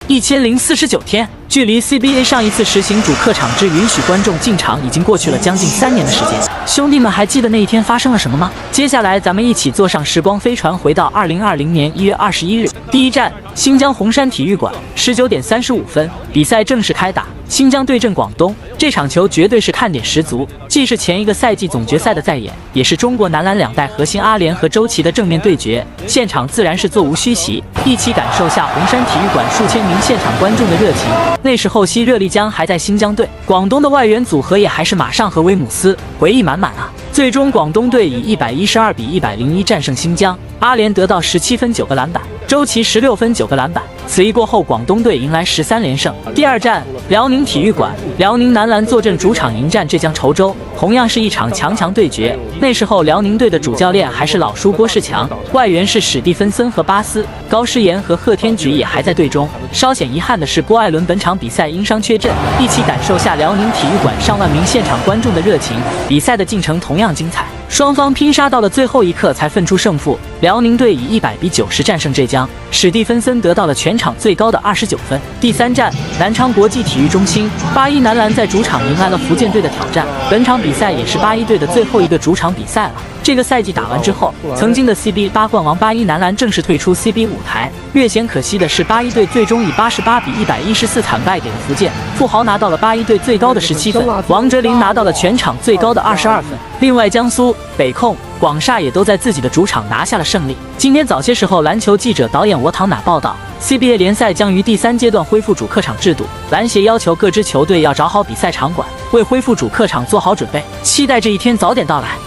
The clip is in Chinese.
1049天。距离 CBA 上一次实行主客场制允许观众进场已经过去了将近3年的时间，兄弟们还记得那一天发生了什么吗？接下来咱们一起坐上时光飞船，回到2020年1月21日，第一站新疆红山体育馆，19点35分，比赛正式开打。新疆对阵广东，这场球绝对是看点十足，既是前一个赛季总决赛的再演，也是中国男篮2代核心阿联和周琦的正面对决。现场自然是座无虚席，一起感受下红山体育馆数千名现场观众的热情。那时候西热力江还在新疆队，广东的外援组合也还是马尚和威姆斯，回忆满满啊！最终广东队以112比101战胜新疆，阿联得到17分9个篮板，周琦16分9个篮板。此役过后，广东队迎来13连胜。第二站辽宁体育馆，辽宁男篮坐镇主场迎战浙江稠州，同样是一场强对决。那时候辽宁队的主教练还是老叔郭士强，外援是史蒂芬森和巴斯，高诗岩和贺天举也还在队中。稍显遗憾的是，郭艾伦本场比赛因伤缺阵。一起感受下辽宁体育馆上万名现场观众的热情，比赛的进程同样精彩。双方拼杀到了最后一刻才分出胜负，辽宁队以100比90战胜浙江，史蒂芬森得到了全场最高的29分。第三站南昌国际体育中心，81男篮在主场迎来了福建队的挑战，本场比赛也是81队的最后一个主场比赛了。这个赛季打完之后，曾经的 CBA 冠王81男篮正式退出 CBA 舞台。略显可惜的是，81队最终以88比114惨败给了福建，富豪拿到了81队最高的17分，王哲林拿到了全场最高的22分。另外，江苏、北控、广厦也都在自己的主场拿下了胜利。今天早些时候，篮球记者导演我躺哪报道，CBA 联赛将于第3阶段恢复主客场制度，篮协要求各支球队要找好比赛场馆，为恢复主客场做好准备，期待这一天早点到来。